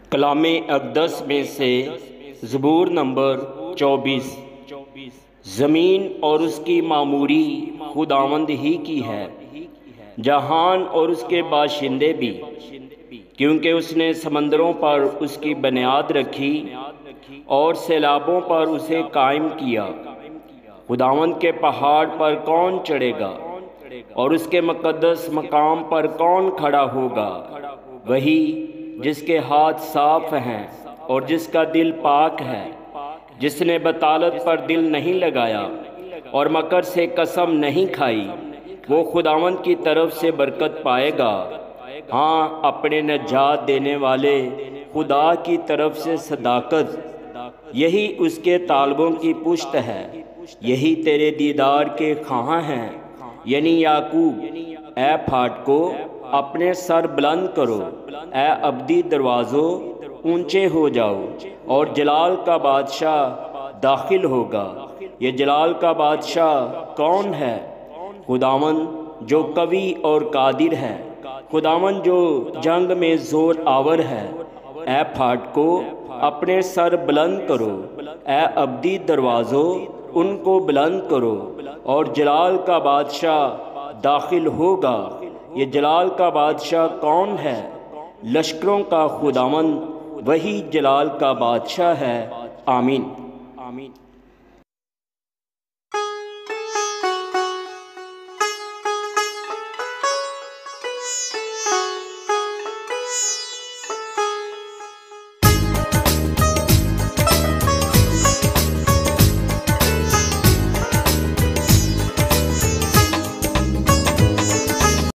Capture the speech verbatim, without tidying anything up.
कलामे अक़दस में से ज़बूर नंबर चौबीस। ज़मीन और उसकी मामूरी खुदावंद ही की है, जहान और उसके बाशिंदे भी, क्योंकि उसने समंदरों पर उसकी बुनियाद रखी और सैलाबों पर उसे कायम किया। खुदावंद के पहाड़ पर कौन चढ़ेगा और उसके मुक़द्दस मकाम पर कौन खड़ा होगा? वही जिसके हाथ साफ हैं और जिसका दिल पाक है, जिसने बतालत पर दिल नहीं लगाया और मकर से कसम नहीं खाई, वो खुदावंद की तरफ से बरकत पाएगा। हाँ, अपने नजात देने वाले खुदा की तरफ से सदाकत, यही उसके तालबों की पुश्त है। यही तेरे दीदार के खां हैं, यानी याकूब। ए फाटको, अपने सर बुलंद करो। ए अब्दी दरवाज़ों, ऊंचे हो जाओ और जलाल का बादशाह दाखिल होगा। ये जलाल का बादशाह कौन है? खुदावंद जो कवी और कादिर है, खुदावंद जो जंग में ज़ोर आवर है। ए फाटको, अपने सर बुलंद करो। ए अब्दी दरवाज़ों, उनको बुलंद करो और जलाल का बादशाह दाखिल होगा। ये जलाल का बादशाह कौन है? लश्करों का खुदावंद, वही जलाल का बादशाह है। आमीन। आमीन।